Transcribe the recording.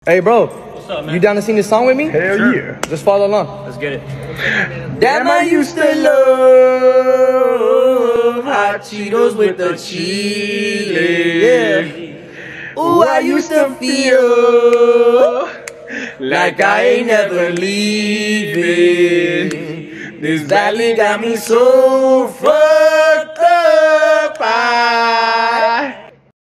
Hey, bro. What's up, man? You down to sing this song with me? Hell Sure. yeah. Just follow along. Let's get it. Damn, I used to love hot Cheetos with the chili. Yeah. Ooh, I used to feel like I ain't never leaving. This valley got me so far.